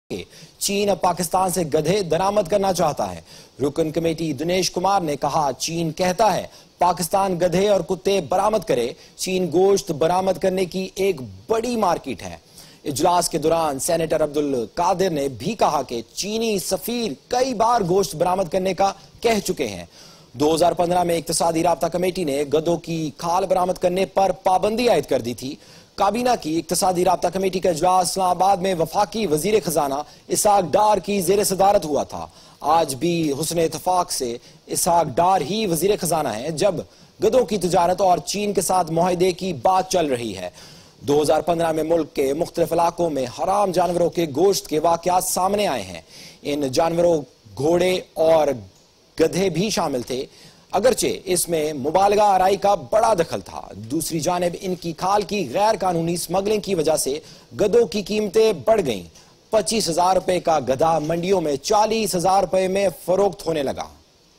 चीन अब पाकिस्तान से गधे बरामद करना चाहता है। रुकन कमेटी दिनेश कुमार ने कहा, चीन कहता है पाकिस्तान गधे और कुत्ते बरामद करे, चीन गोश्त बरामद करने की एक बड़ी मार्केट है। इजलास के दौरान सेनेटर अब्दुल कादिर ने भी कहा कि चीनी सफीर कई बार गोश्त बरामद करने का कह चुके हैं। 2015 में इक्तिसादी राब्ता कमेटी ने गधों की खाल बरामद करने पर पाबंदी आयद कर दी थी। काबीना की इक्तिसादी राब्ता कमेटी का इजलास इस्लामाबाद में वफाकी वजीर खजाना इसहाक डार की जेर सदारत हुआ था। आज भी हुस्न इत्तफाक से इसहाक डार ही वजीर खजाना है, जब गधों की तिजारत और चीन के साथ मुआहदे की बात चल रही है। 2015 में मुल्क के मुख्तलिफ इलाकों में हराम जानवरों के गोश्त के वाकयात सामने आए हैं। इन जानवरों घोड़े और गधे भी शामिल थे, अगरचे इसमें मुबालगा आराई का बड़ा दखल था। दूसरी जानिब इनकी खाल की गैर कानूनी स्मगलिंग की वजह से गधों की कीमतें बढ़ गईं। 25,000 रुपए का गधा मंडियों में 40,000 रुपए में फरोख्त होने लगा।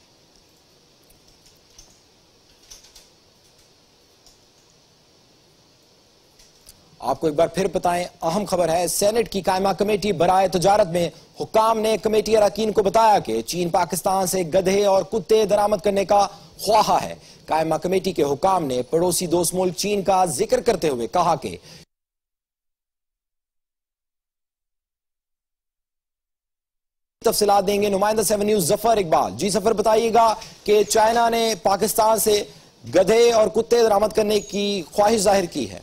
आपको एक बार फिर बताएं, अहम खबर है। सेनेट की कायमा कमेटी बराए तजारत में हुक्काम ने कमेटी अरकान को बताया कि चीन पाकिस्तान से गधे और कुत्ते बरामद करने का ख्वाहा है। कायमा कमेटी के हुक्काम ने पड़ोसी दोस्त मुल्क चीन का जिक्र करते हुए कहा कि तफसीलात देंगे नुमाइंदा 7 न्यूज़ जफर इकबाल। जी जफर, बताइएगा कि चाइना ने पाकिस्तान से गधे और कुत्ते बरामद करने की ख्वाहिश जाहिर की है।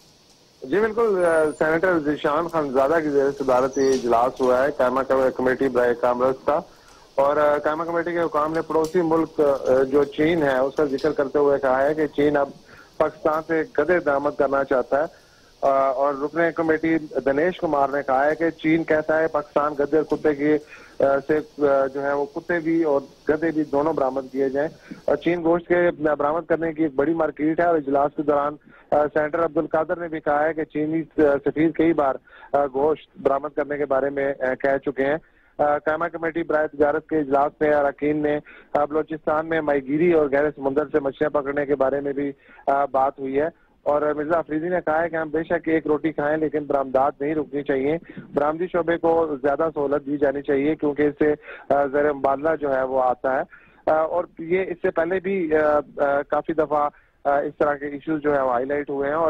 जी बिल्कुल, सेनेटर ज़ीशान खानजादा की जेर सदारत इजलास हुआ है कायमा कमेटी बराए कामरस का, और कायमा कमेटी के हुकाम ने पड़ोसी मुल्क जो चीन है उसका जिक्र करते हुए कहा है कि चीन अब पाकिस्तान से गधे बरामद करना चाहता है। और रुकन कमेटी दिनेश कुमार ने कहा है कि चीन कहता है पाकिस्तान गधे और कुत्ते की से जो है वो कुत्ते भी और गधे भी दोनों बरामद किए जाएं, और चीन गोश्त के बरामद करने की एक बड़ी मार्केट है। और इजलास के दौरान सेनेटर अब्दुल कादिर ने भी कहा है कि चीनी सफीर कई बार गोश्त बरामद करने के बारे में कह चुके हैं। कायमा कमेटी बराए तजारत के इजलास में अरकान ने बलोचिस्तान में माहीगीरी और गहरे समुद्र से मछलियां पकड़ने के बारे में भी बात हुई है। और मिर्जा अफरीदी ने कहा है कि हम बेशक एक रोटी खाएं, लेकिन बरामदात नहीं रुकनी चाहिए। बरामदी शोबे को ज्यादा सहूलत दी जानी चाहिए, क्योंकि इससे ज़र मुबादला जो है वो आता है। और ये इससे पहले भी काफी दफा इस तरह के इश्यूज जो है वो हाईलाइट हुए हैं।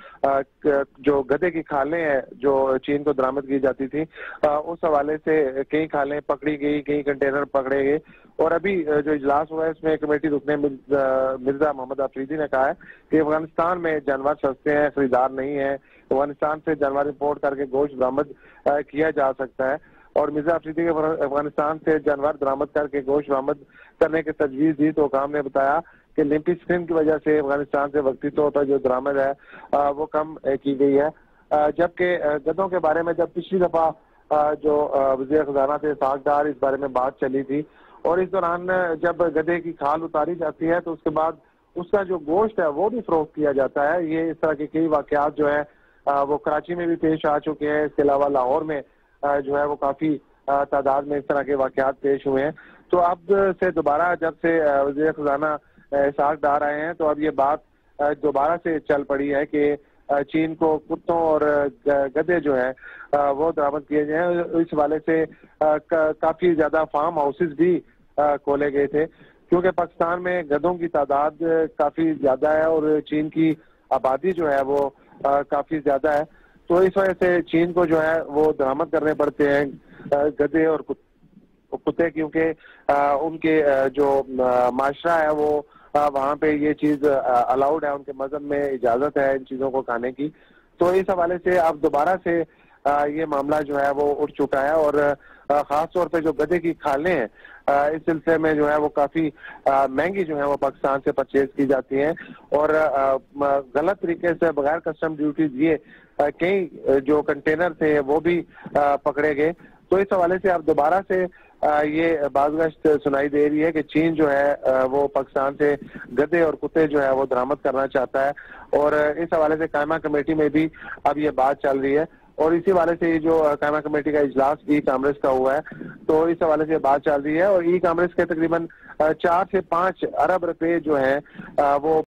और जो गधे की खालें हैं जो चीन को बरामद की जाती थी, उस हवाले से कई खालें पकड़ी गई, कई कंटेनर पकड़े गए। और अभी जो इजलास हुआ है इसमें कमेटी रुकने मिर्जा मोहम्मद अफरीदी ने कहा है कि अफगानिस्तान में जानवर सस्ते हैं, खरीदार नहीं है। अफगानिस्तान से जानवर इंपोर्ट करके गोश्त बरामद किया जा सकता है। और मिर्जा अफरीदी के अफगानिस्तान से जानवर बरामद करके गोश्त बरामद करने की तजवीज दी, तो हुकाम ने बताया कि लिम्पी स्क्रीन की वजह से अफगानिस्तान से वक्ती तौर पर जो दरामद है वो कम की गई है। जबकि गधों के बारे में जब पिछली दफा जो वज़ीर खजाना थे इसहाक डार, इस बारे में बात चली थी, और इस दौरान जब गधे की खाल उतारी जाती है तो उसके बाद उसका जो गोश्त है वो भी फरोख्त किया जाता है। ये इस तरह के कई वाकयात जो है वो कराची में भी पेश आ चुके हैं। इसके अलावा लाहौर में जो है वो काफी तादाद में इस तरह के वाकयात पेश हुए हैं। तो अब से दोबारा जब से वज़ीर खजाना इसहाक डार आए हैं, तो अब ये बात दोबारा से चल पड़ी है कि चीन को कुत्तों और गधे जो है वो बरामद किए जाए। इस हवाले से काफी ज्यादा फार्म हाउसेस भी खोले गए थे, क्योंकि पाकिस्तान में गधों की तादाद काफी ज्यादा है और चीन की आबादी जो है वो काफी ज्यादा है। तो इस वजह से चीन को जो है वो बरामद करने पड़ते हैं गधे और कुत्ते, क्योंकि उनके जो माशरा है वो वहाँ पे ये चीज अलाउड है, उनके मजहब में इजाजत है इन चीजों को खाने की। तो इस हवाले से अब दोबारा से ये मामला जो है वो उठ चुका है। और खास तौर पे जो गधे की खालें हैं इस सिलसिले में जो है वो काफी महंगी जो है वो पाकिस्तान से परचेज की जाती हैं, और गलत तरीके से बगैर कस्टम ड्यूटी दिए कई जो कंटेनर थे वो भी पकड़े गए। तो इस हवाले से अब दोबारा से ये बाज़गश्त सुनाई दे रही है कि चीन जो है वो पाकिस्तान से गधे और कुत्ते जो है वो बरामद करना चाहता है। और इस हवाले से कायमा कमेटी में भी अब ये बात चल रही है, और इसी हवाले से जो कायमा कमेटी का इजलास ई कामर्स का हुआ है, तो इस हवाले से बात चल रही है। और ई कामर्स के तकरीबन 4 से 5 अरब रुपए जो है वो